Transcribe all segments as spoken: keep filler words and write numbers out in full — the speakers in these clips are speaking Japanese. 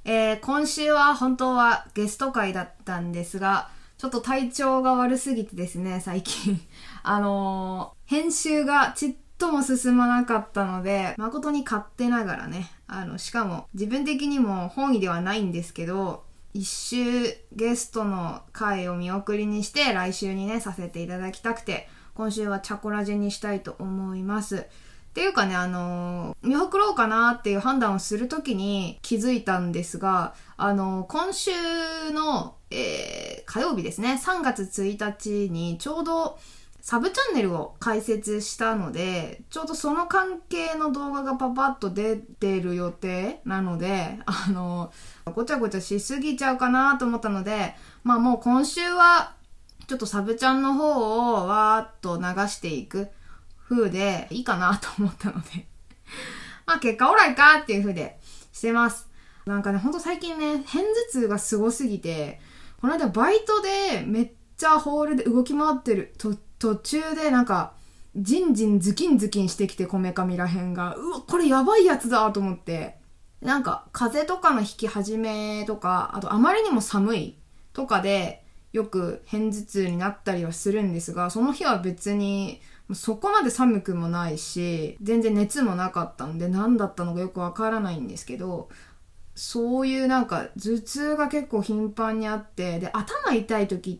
えー、今週は本当はゲスト会だったんですが、ちょっと体調が悪すぎてですね、最近。あのー、編集がちっとも進まなかったので、誠に勝手ながらね、あの、しかも自分的にも本意ではないんですけど、一週ゲストの回を見送りにして来週にね、させていただきたくて、今週はチャコラジにしたいと思います。っていうかね、あのー、見送ろうかなっていう判断をするときに気づいたんですが、あのー、今週の、えー、火曜日ですね、さんがつついたちにちょうどサブチャンネルを開設したので、ちょうどその関係の動画がパパッと出てる予定なので、あのー、ごちゃごちゃしすぎちゃうかなと思ったので、まあもう今週はちょっとサブチャンの方をわーっと流していく風でいいかなと思ったのでまあ結果オーライかっていう風でしてます。なんかね、ほんと最近ね、片頭痛がすごすぎて、この間バイトでめっちゃホールで動き回ってると途中でなんかジンジンズキンズキンしてきて、こめかみらへんが、うわこれやばいやつだと思って、なんか風邪とかの引き始めとか、あとあまりにも寒いとかでよく片頭痛になったりはするんですが、その日は別にそこまで寒くもないし、全然熱もなかったんで、何だったのかよくわからないんですけど、そういうなんか頭痛が結構頻繁にあって、で、頭痛い時って、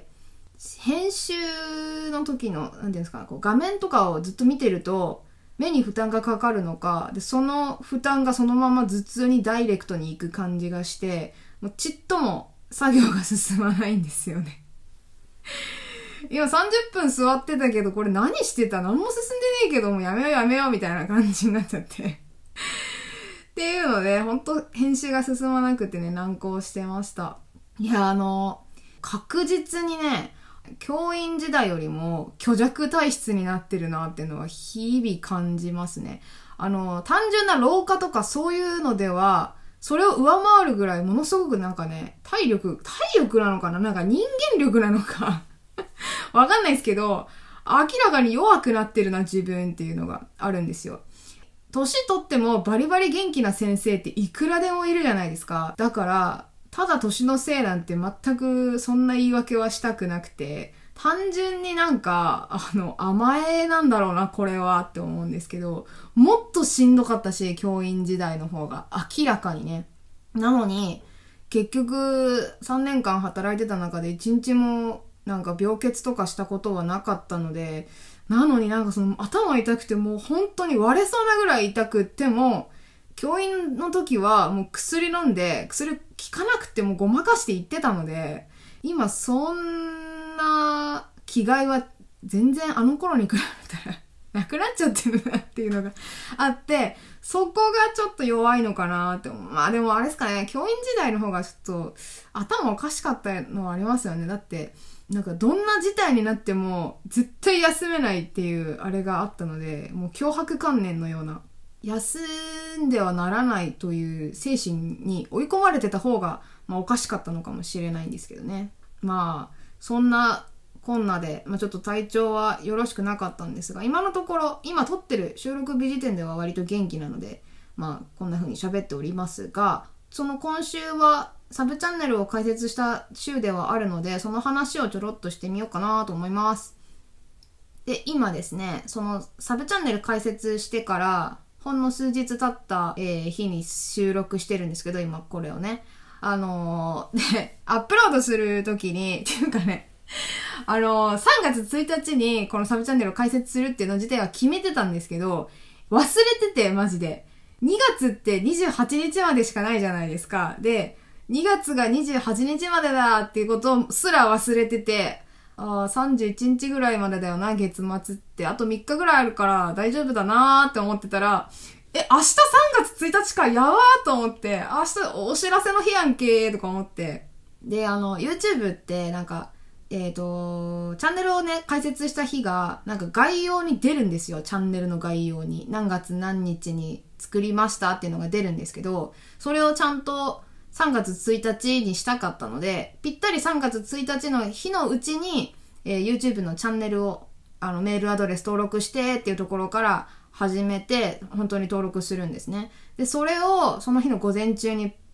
編集の時の、なんていうんですか、こう画面とかをずっと見てると、目に負担がかかるのか、で、その負担がそのまま頭痛にダイレクトに行く感じがして、もうちっとも作業が進まないんですよね。今さんじゅっぷん座ってたけど、これ何してた？何も進んでねえけど、もうやめようやめようみたいな感じになっちゃって。っていうので、ほんと編集が進まなくてね、難航してました。いや、あの、確実にね、教員時代よりも虚弱体質になってるなっていうのは日々感じますね。あの、単純な老化とかそういうのでは、それを上回るぐらいものすごくなんかね、体力、体力なのかな？なんか人間力なのかわかんないですけど、明らかに弱くなってるな自分っていうのがあるんですよ。年取ってもバリバリ元気な先生っていくらでもいるじゃないですか。だから、ただ年のせいなんて全くそんな言い訳はしたくなくて、単純になんか、あの、甘えなんだろうな、これはって思うんですけど、もっとしんどかったし、教員時代の方が明らかにね。なのに、結局さんねんかん働いてた中で一日もなんか病欠とかしたことはなかったので、なのになんかその頭痛くてもう本当に割れそうなぐらい痛くっても、教員の時はもう薬飲んで、薬効かなくてもごまかして言ってたので、今そんな気概は全然あの頃に比べたらなくなっちゃってるなっていうのがあって、そこがちょっと弱いのかなって思う。まあでもあれですかね、教員時代の方がちょっと頭おかしかったのはありますよね。だって、なんかどんな事態になっても絶対休めないっていうあれがあったので、もう強迫観念のような、休んではならないという精神に追い込まれてた方が、まあ、おかしかったのかもしれないんですけどね。まあそんなこんなで、まあ、ちょっと体調はよろしくなかったんですが、今のところ今撮ってる収録日時点では割と元気なので、まあこんな風に喋っておりますが、その今週はサブチャンネルを開設した週ではあるので、その話をちょろっとしてみようかなと思います。で、今ですね、そのサブチャンネル開設してからほんの数日経った、えー、日に収録してるんですけど、今これをね、あのー、で、アップロードするときに、っていうかね、あのー、さんがつついたちにこのサブチャンネルを開設するっていうの自体は決めてたんですけど、忘れてて、マジで。にがつってにじゅうはちにちまでしかないじゃないですか。で、にがつがにじゅうはちにちまでだっていうことすら忘れてて、ああ、さんじゅういちにちぐらいまでだよな、月末って。あとみっかぐらいあるから大丈夫だなーって思ってたら、え、明日さんがつついたちか、やばーと思って、明日お知らせの日やんけーとか思って。で、あの、YouTube ってなんか、えっと、チャンネルをね、開設した日が、なんか概要に出るんですよ。チャンネルの概要に。何月何日に作りましたっていうのが出るんですけど、それをちゃんとさんがつついたちにしたかったので、ぴったりさんがつついたちの日のうちに、えー、YouTube のチャンネルを、あの、メールアドレス登録してっていうところから始めて、本当に登録するんですね。で、それをその日の午前中に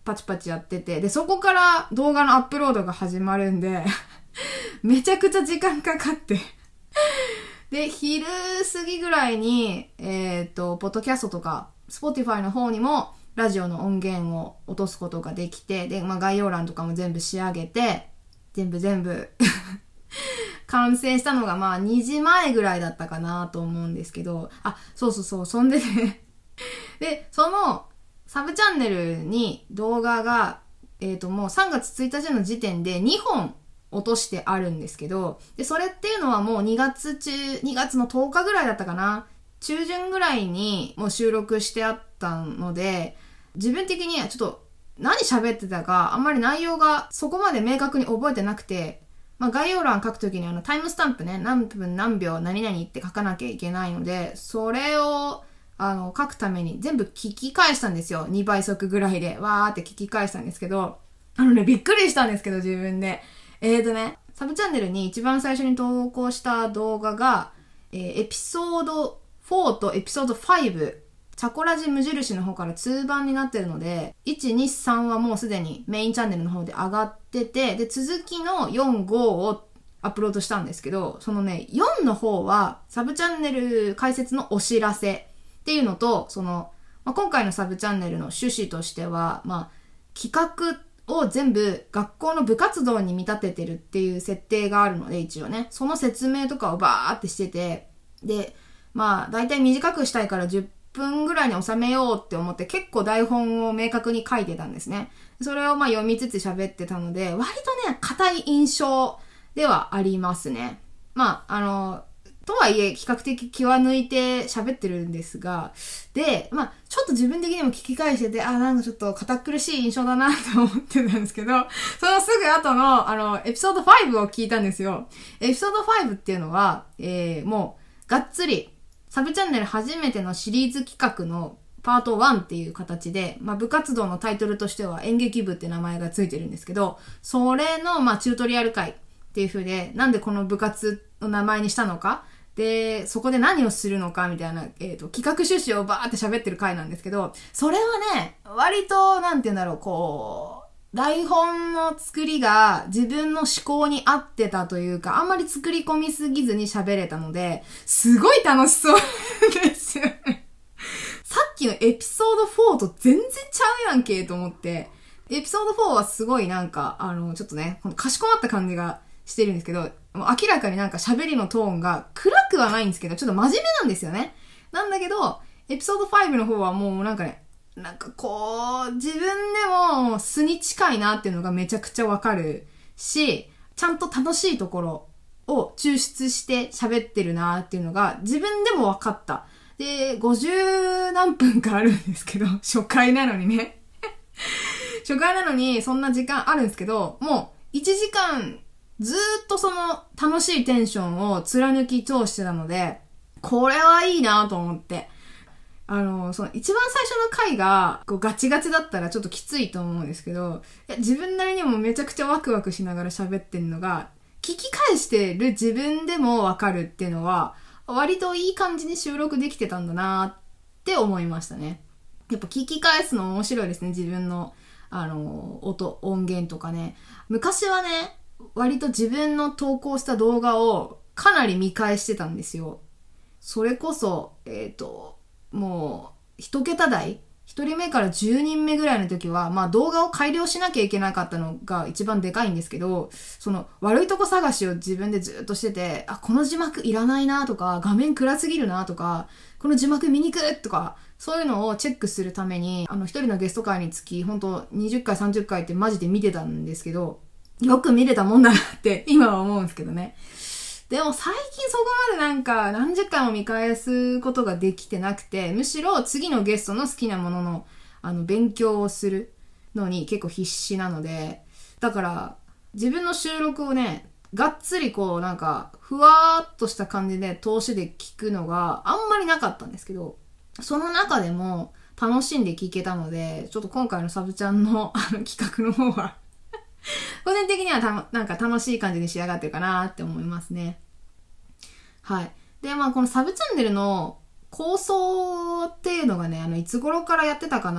パチパチやってて、で、そこから動画のアップロードが始まるんで、めちゃくちゃ時間かかって。で、昼過ぎぐらいに、えっと、ポッドキャストとか、Spotify の方にも、ラジオの音源を落とすことができて、で、まあ、概要欄とかも全部仕上げて、全部全部、完成したのが、まあ、にじまえぐらいだったかなと思うんですけど、あ、そうそうそう、そんでね、で、その、サブチャンネルに動画が、えっと、もうさんがつついたちの時点でにほん落としてあるんですけど、で、それっていうのはもうにがつ中、にがつのとおかぐらいだったかな。中旬ぐらいにもう収録してあったので、自分的にはちょっと何喋ってたかあんまり内容がそこまで明確に覚えてなくて、まあ概要欄書くときにあのタイムスタンプね、何分何秒何々って書かなきゃいけないので、それをあの、書くために全部聞き返したんですよ。にばい速ぐらいで、わーって聞き返したんですけど、あのね、びっくりしたんですけど、自分で。えーとね、サブチャンネルに一番最初に投稿した動画が、えー、エピソードフォーとエピソードファイブ、チャコラジ無印の方からにばんになってるので、いち、に、さんはもうすでにメインチャンネルの方で上がってて、で、続きのよん、ごをアップロードしたんですけど、そのね、よんの方は、サブチャンネル解説のお知らせ、っていうのと、その、まあ、今回のサブチャンネルの趣旨としては、まあ、企画を全部学校の部活動に見立ててるっていう設定があるので、一応ね、その説明とかをバーってしてて、で、まあ、だいたい短くしたいからじゅっぷんぐらいに収めようって思って結構台本を明確に書いてたんですね。それをまあ読みつつ喋ってたので、割とね、硬い印象ではありますね。まあ、あの、とはいえ、比較的気は抜いて喋ってるんですが、で、まあちょっと自分的にも聞き返してて、あ、なんかちょっと堅苦しい印象だなと思ってたんですけど、そのすぐ後の、あの、エピソードファイブを聞いたんですよ。エピソードファイブっていうのは、えー、もう、がっつり、サブチャンネル初めてのシリーズ企画のパートワンっていう形で、まあ部活動のタイトルとしては演劇部って名前がついてるんですけど、それの、まあチュートリアル会っていう風で、なんでこの部活の名前にしたのか、で、そこで何をするのかみたいな、えっと、企画趣旨をバーって喋ってる回なんですけど、それはね、割と、なんて言うんだろう、こう、台本の作りが自分の思考に合ってたというか、あんまり作り込みすぎずに喋れたので、すごい楽しそうですよね。さっきのエピソードフォーと全然ちゃうやんけと思って、エピソードフォーはすごいなんか、あの、ちょっとね、かしこまった感じがしてるんですけど、もう明らかになんか喋りのトーンが暗くはないんですけど、ちょっと真面目なんですよね。なんだけど、エピソードファイブの方はもうなんかね、なんかこう、自分でも素に近いなっていうのがめちゃくちゃわかるし、ちゃんと楽しいところを抽出して喋ってるなっていうのが自分でもわかった。で、ごじゅうなんぷんかあるんですけど、初回なのにね。初回なのにそんな時間あるんですけど、もういちじかんずーっとその楽しいテンションを貫き通してたので、これはいいなと思って。あの、その一番最初の回がこうガチガチだったらちょっときついと思うんですけど、いや自分なりにもめちゃくちゃワクワクしながら喋ってるのが、聞き返してる自分でもわかるっていうのは、割といい感じに収録できてたんだなって思いましたね。やっぱ聞き返すの面白いですね、自分の、あの、音、音源とかね。昔はね、割と自分の投稿した動画をかなり見返してたんですよ。それこそ、えっと、もう、一桁台一人目から十人目ぐらいの時は、まあ動画を改良しなきゃいけなかったのが一番でかいんですけど、その悪いとこ探しを自分でずっとしてて、あ、この字幕いらないなとか、画面暗すぎるなとか、この字幕見にくいとか、そういうのをチェックするために、あの一人のゲスト会につき、ほんとにじゅっかいさんじゅっかいってマジで見てたんですけど、よく見れたもんだなって今は思うんですけどね。でも最近そこまでなんか何十回も見返すことができてなくて、むしろ次のゲストの好きなもののあの勉強をするのに結構必死なので、だから自分の収録をね、がっつりこうなんかふわーっとした感じで通しで聞くのがあんまりなかったんですけど、その中でも楽しんで聞けたので、ちょっと今回のサブチャンのあの企画の方は個人的にはたなんか楽しい感じに仕上がってるかなって思いますね。はい。で、まあこのサブチャンネルの構想っていうのがね、あのいつ頃からやってたかなっ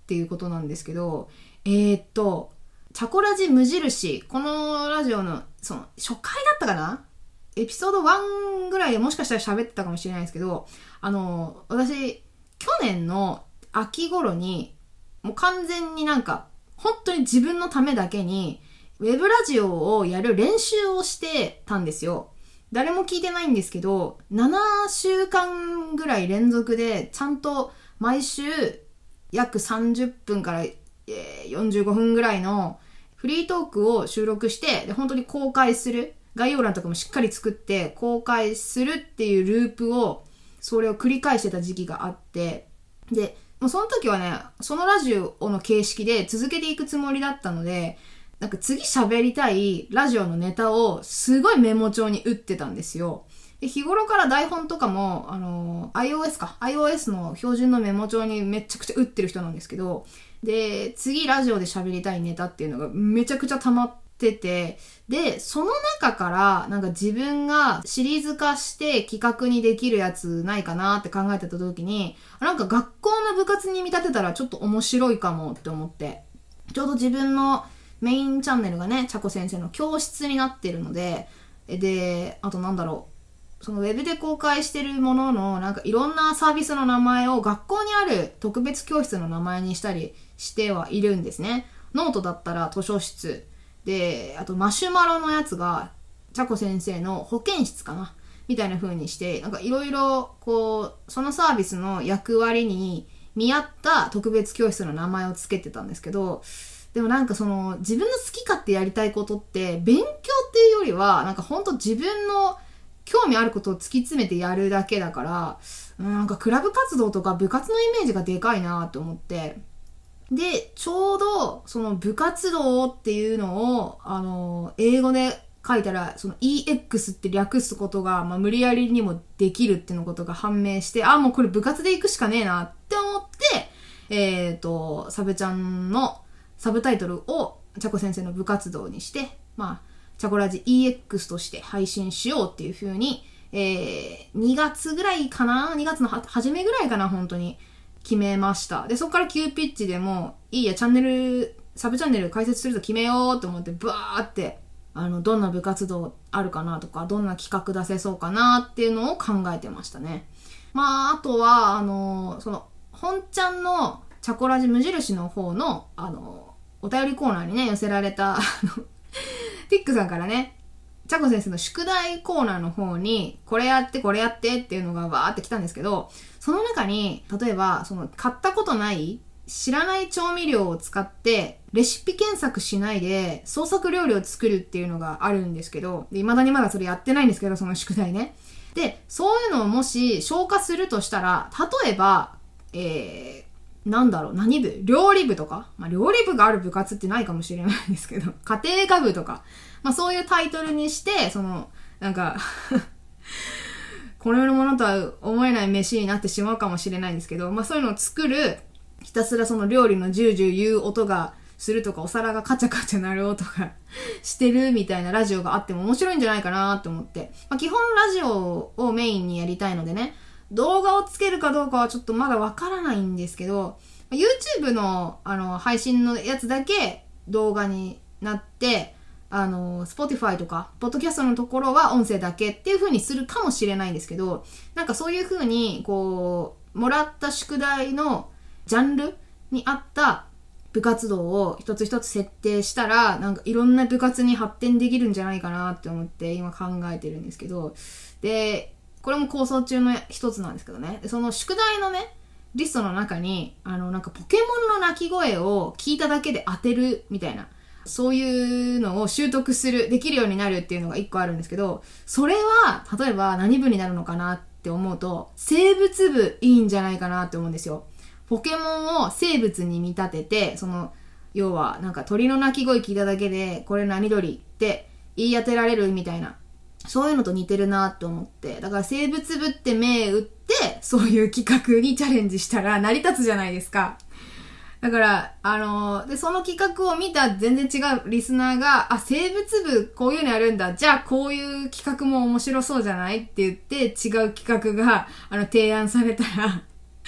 っていうことなんですけど、えー、っと、チャコラジ無印、このラジオの、その、初回だったかな？エピソードワンぐらいでもしかしたら喋ってたかもしれないですけど、あの、私、去年の秋頃に、もう完全になんか、本当に自分のためだけに、ウェブラジオをやる練習をしてたんですよ。誰も聞いてないんですけど、ななしゅうかんぐらい連続で、ちゃんと毎週、約さんじゅっぷんからよんじゅうごふんぐらいのフリートークを収録して、で本当に公開する。概要欄とかもしっかり作って公開するっていうループを、それを繰り返してた時期があって、で、もうその時はね、そのラジオの形式で続けていくつもりだったので、なんか次喋りたいラジオのネタをすごいメモ帳に打ってたんですよ。で、日頃から台本とかも、あの、iOS か。iOS の標準のメモ帳にめちゃくちゃ打ってる人なんですけど、で、次ラジオで喋りたいネタっていうのがめちゃくちゃ溜まってて、で、その中からなんか自分がシリーズ化して企画にできるやつないかなって考えてた時に、なんか学校の部活に見立てたらちょっと面白いかもって思って、ちょうど自分のメインチャンネルがね、ちゃこ先生の教室になってるので、で、あとなんだろう、そのウェブで公開してるもののなんかいろんなサービスの名前を学校にある特別教室の名前にしたりしてはいるんですね。ノートだったら図書室で、あとマシュマロのやつがちゃこ先生の保健室かなみたいな風にして、なんかいろいろこうそのサービスの役割に見合った特別教室の名前をつけてたんですけど、でもなんかその自分の好き勝手やりたいことって勉強っていうよりはなんかほんと自分の興味あることを突き詰めてやるだけだから、なんかクラブ活動とか部活のイメージがでかいなと思って、でちょうどその部活動っていうのをあの英語で書いたらその イーエックス って略すことが、まあ、無理やりにもできるっていうのことが判明して、あもうこれ部活で行くしかねえなって思って、えっとサブちゃんのサブタイトルをちゃこ先生の部活動にして、まあ、ちゃこラジ イーエックス として配信しようっていう風に、えー、にがつぐらいかな ?に 月のは初めぐらいかな本当に決めました。で、そこから急ピッチでもいいや、チャンネル、サブチャンネル開設すると決めようと思って、ブワーって、あの、どんな部活動あるかなとか、どんな企画出せそうかなっていうのを考えてましたね。まあ、あとは、あの、その、本ちゃんのチャコラジ無印の方の、あの、お便りコーナーにね、寄せられた、あの、ティックさんからね、ちゃこ先生の宿題コーナーの方に、これやってこれやってっていうのがわーって来たんですけど、その中に、例えば、その、買ったことない、知らない調味料を使って、レシピ検索しないで、創作料理を作るっていうのがあるんですけど、で、未だにまだそれやってないんですけど、その宿題ね。で、そういうのをもし消化するとしたら、例えば、えー、なんだろう、何部料理部とかまあ、料理部がある部活ってないかもしれないんですけど、家庭科部とか、まあそういうタイトルにして、その、なんか、この世のものとは思えない飯になってしまうかもしれないんですけど、まあそういうのを作る、ひたすらその料理のジュージュー言う音がするとか、お皿がカチャカチャ鳴る音がしてるみたいなラジオがあっても面白いんじゃないかなと思って。まあ基本ラジオをメインにやりたいのでね、動画をつけるかどうかはちょっとまだわからないんですけど、YouTube のあの配信のやつだけ動画になって、あの、Spotify とか、ポッドキャストのところは音声だけっていう風にするかもしれないんですけど、なんかそういう風に、こう、もらった宿題のジャンルに合った部活動を一つ一つ設定したら、なんかいろんな部活に発展できるんじゃないかなって思って今考えてるんですけど、で、これも構想中の一つなんですけどね。その宿題のね、リストの中に、あの、なんかポケモンの鳴き声を聞いただけで当てるみたいな、そういうのを習得する、できるようになるっていうのが一個あるんですけど、それは、例えば何部になるのかなって思うと、生物部いいんじゃないかなって思うんですよ。ポケモンを生物に見立てて、その、要は、なんか鳥の鳴き声聞いただけで、これ何鳥って言い当てられるみたいな、そういうのと似てるなって思って、だから生物部って銘打って、そういう企画にチャレンジしたら成り立つじゃないですか。だから、あのー、で、その企画を見た全然違うリスナーが、あ、生物部こういうのやるんだ。じゃあこういう企画も面白そうじゃないって言って違う企画が、あの、提案されたら、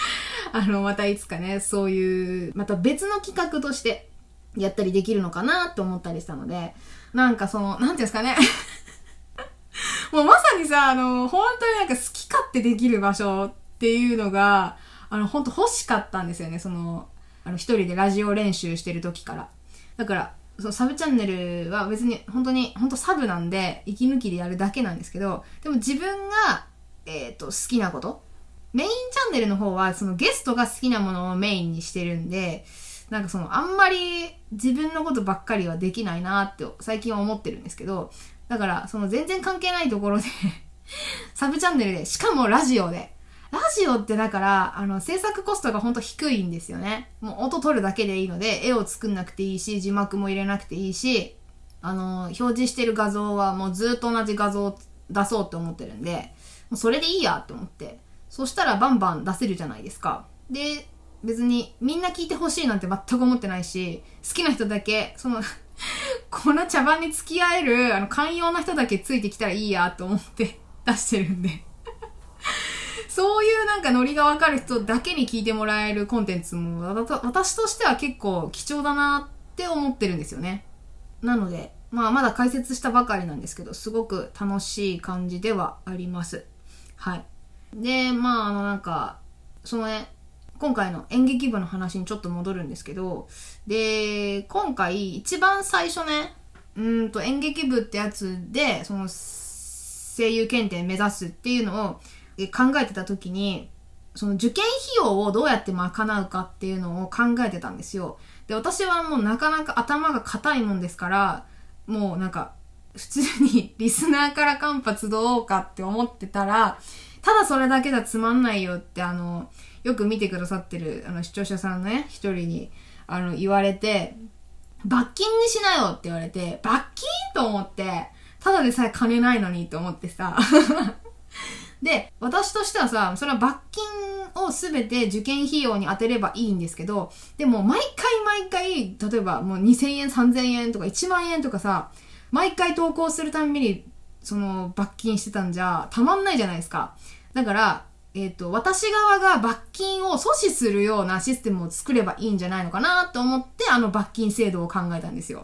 あの、またいつかね、そういう、また別の企画としてやったりできるのかなって思ったりしたので、なんかその、なんていうんですかね。もうまさにさ、あの、本当になんか好き勝手できる場所っていうのが、あの、本当欲しかったんですよね。その、あの、一人でラジオ練習してる時から。だから、そのサブチャンネルは別に本当に、本当サブなんで、息抜きでやるだけなんですけど、でも自分が、えっと、好きなこと。メインチャンネルの方は、そのゲストが好きなものをメインにしてるんで、なんかその、あんまり自分のことばっかりはできないなって最近は思ってるんですけど、だから、その全然関係ないところでサブチャンネルで、しかもラジオで。ラジオってだから、あの、制作コストがほんと低いんですよね。もう音取るだけでいいので、絵を作んなくていいし、字幕も入れなくていいし、あの、表示してる画像はもうずっと同じ画像を出そうって思ってるんで、もうそれでいいやって思って。そしたらバンバン出せるじゃないですか。で、別にみんな聞いてほしいなんて全く思ってないし、好きな人だけ、その、この茶番に付き合える、あの、寛容な人だけついてきたらいいやと思って出してるんで。そういうなんかノリがわかる人だけに聞いてもらえるコンテンツも、私としては結構貴重だなって思ってるんですよね。なので、まあまだ解説したばかりなんですけど、すごく楽しい感じではあります。はい。で、まああのなんか、そのね、今回の演劇部の話にちょっと戻るんですけど、で、今回一番最初ね、うーんと演劇部ってやつで、その声優検定目指すっていうのを考えてた時に、その受験費用をどうやって賄うかっていうのを考えてたんですよ。で、私はもうなかなか頭が硬いもんですから、もうなんか、普通にリスナーから間髪集おうかって思ってたら、ただそれだけじゃつまんないよってあの、よく見てくださってるあの視聴者さんのね、一人にあの言われて、罰金にしなよって言われて、罰金と思って、ただでさえ金ないのにって思ってさ。で、私としてはさ、それは罰金をすべて受験費用に当てればいいんですけど、でも毎回毎回、例えばもうにせんえん、さんぜんえんとかいちまんえんとかさ、毎回投稿するたんびに、その罰金してたんじゃたまんないじゃないですか。だから、えっと、私側が罰金を阻止するようなシステムを作ればいいんじゃないのかなと思って、あの罰金制度を考えたんですよ。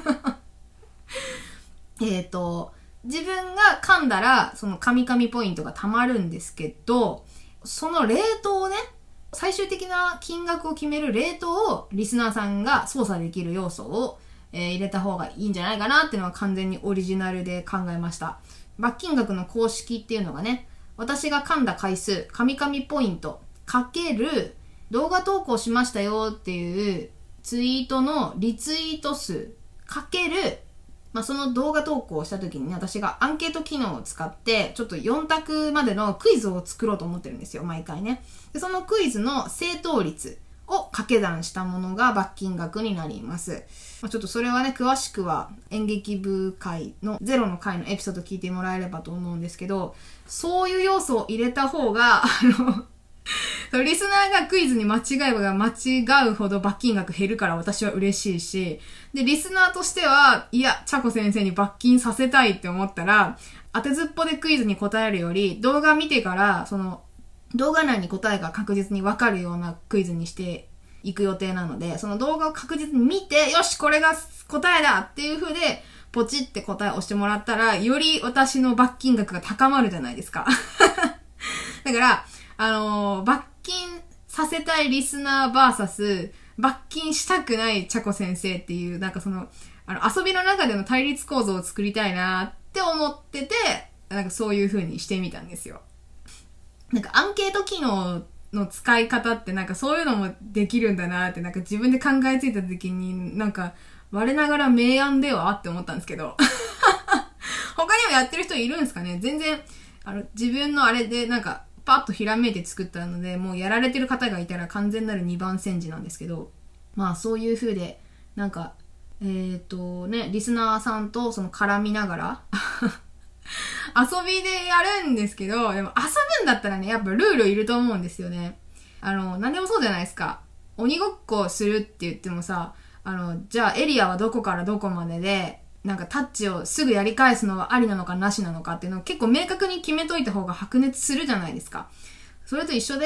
えっと、自分が噛んだら、その噛み噛みポイントが貯まるんですけど、そのレートをね、最終的な金額を決めるレートをリスナーさんが操作できる要素を、えー、入れた方がいいんじゃないかなっていうのは完全にオリジナルで考えました。罰金額の公式っていうのがね、私が噛んだ回数、噛み噛みポイント、かける動画投稿しましたよっていうツイートのリツイート数、かけるまあ、その動画投稿をした時にね、私がアンケート機能を使って、ちょっとよん択までのクイズを作ろうと思ってるんですよ、毎回ね。で、そのクイズの正答率を掛け算したものが罰金額になります。まあ、ちょっとそれはね、詳しくは演劇部会のゼロの回のエピソード聞いてもらえればと思うんですけど、そういう要素を入れた方が、あの、リスナーがクイズに間違えば間違うほど罰金額減るから私は嬉しいし、で、リスナーとしては、いや、ちゃこ先生に罰金させたいって思ったら、当てずっぽでクイズに答えるより、動画見てから、その、動画内に答えが確実にわかるようなクイズにしていく予定なので、その動画を確実に見て、よし、これが答えだっていう風で、ポチって答えを押してもらったら、より私の罰金額が高まるじゃないですか。だから、あのー、罰金させたいリスナーバーサス、罰金したくないチャコ先生っていう、なんかその、あの、遊びの中での対立構造を作りたいなって思ってて、なんかそういう風にしてみたんですよ。なんかアンケート機能の使い方ってなんかそういうのもできるんだなって、なんか自分で考えついた時に、なんか我ながら明暗ではって思ったんですけど。他にもやってる人いるんですかね。全然、あの、自分のあれでなんか、パッとひらめいて作ったので、もうやられてる方がいたら完全なるにばん煎じなんですけど、まあそういう風で、なんか、えっ、ー、とね、リスナーさんとその絡みながら、遊びでやるんですけど、でも遊ぶんだったらね、やっぱルールいると思うんですよね。あの、何でもそうじゃないですか。鬼ごっこするって言ってもさ、あの、じゃあエリアはどこからどこまでで、なんかタッチをすぐやり返すのはありなのかなしなのかっていうのを結構明確に決めといた方が白熱するじゃないですか。それと一緒で、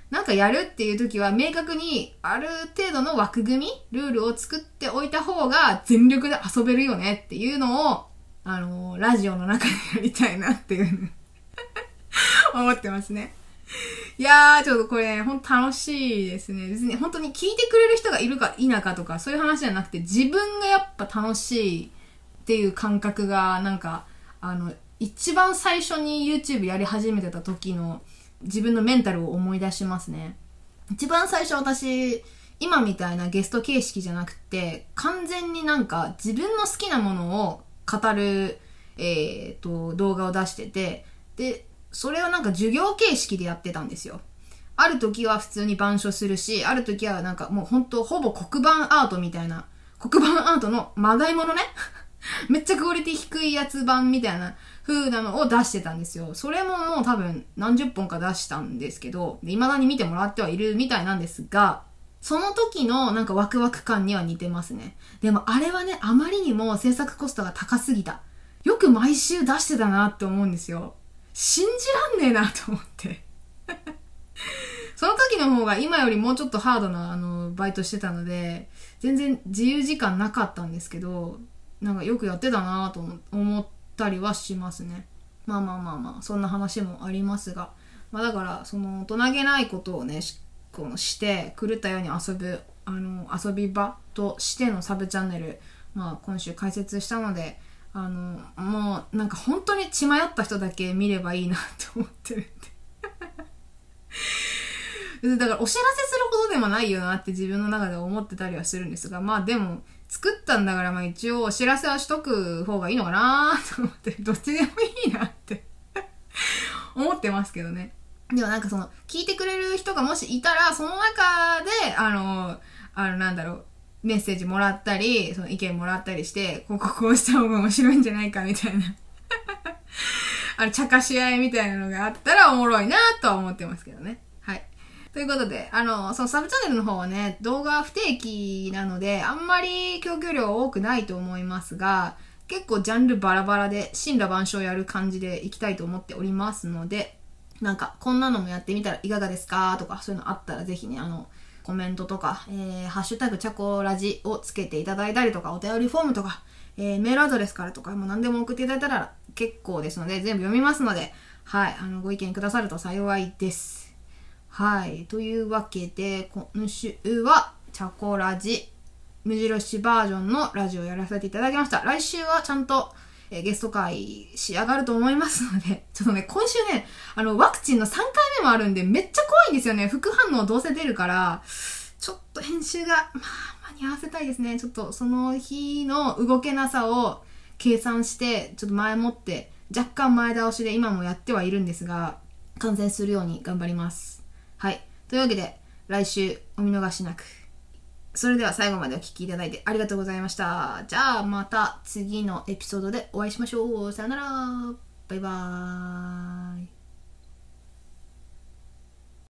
なんかやるっていう時は明確にある程度の枠組み、ルールを作っておいた方が全力で遊べるよねっていうのを、あのー、ラジオの中でやりたいなっていう思ってますね。いやー、ちょっとこれ、ほんと楽しいですね。別に本当に聞いてくれる人がいるか否かとかそういう話じゃなくて、自分がやっぱ楽しいっていう感覚が、なんか、あの、一番最初に YouTube やり始めてた時の自分のメンタルを思い出しますね。一番最初私、今みたいなゲスト形式じゃなくて、完全になんか自分の好きなものを語る、えーと、動画を出してて、で、それをなんか授業形式でやってたんですよ。ある時は普通に板書するし、ある時はなんかもうほんとほぼ黒板アートみたいな、黒板アートのまがいものね。めっちゃクオリティ低いやつ版みたいな風なのを出してたんですよ。それももう多分何十本か出したんですけど、未だに見てもらってはいるみたいなんですが、その時のなんかワクワク感には似てますね。でもあれはね、あまりにも制作コストが高すぎた。よく毎週出してたなって思うんですよ。信じらんねえなと思って。その時の方が今よりもうちょっとハードなあのバイトしてたので、全然自由時間なかったんですけど、なんかよくやってたなと思ったりはしますね。まあまあまあまあ、そんな話もありますが。まあだから、その大人げないことをね、しこのして狂ったように遊ぶ、あの、遊び場としてのサブチャンネル、まあ今週開設したので、あの、もうなんか本当に血迷った人だけ見ればいいなと思ってるんで。だからお知らせするほどでもないよなって自分の中で思ってたりはするんですが、まあでも、作ったんだから、まあ一応お知らせはしとく方がいいのかなと思って、どっちでもいいなって思ってますけどね。でもなんかその、聞いてくれる人がもしいたら、その中で、あの、あのなんだろう、メッセージもらったり、その意見もらったりして、こここうした方が面白いんじゃないかみたいな。あの、茶化し合いみたいなのがあったらおもろいなとは思ってますけどね。はい。ということで、あの、そのサブチャンネルの方はね、動画不定期なので、あんまり供給量多くないと思いますが、結構ジャンルバラバラで、神羅万象やる感じでいきたいと思っておりますので、なんか、こんなのもやってみたらいかがですかとか、そういうのあったらぜひね、あの、コメントとか、えー、ハッシュタグチャコラジをつけていただいたりとか、お便りフォームとか、えー、メールアドレスからとか、もう何でも送っていただいたら結構ですので、全部読みますので、はい、あの、ご意見くださると幸いです。はい。というわけで、今週は、チャコラジ、無印バージョンのラジオをやらせていただきました。来週はちゃんと、えー、ゲスト会仕上がると思いますので、ちょっとね、今週ね、あの、ワクチンのさんかいめもあるんで、めっちゃ怖いんですよね。副反応どうせ出るから、ちょっと編集が、まあ、間に合わせたいですね。ちょっとその日の動けなさを計算して、ちょっと前もって、若干前倒しで今もやってはいるんですが、完成するように頑張ります。はい。というわけで、来週お見逃しなく。それでは最後までお聞きいただいてありがとうございました。じゃあまた次のエピソードでお会いしましょう。さよなら。バイバーイ。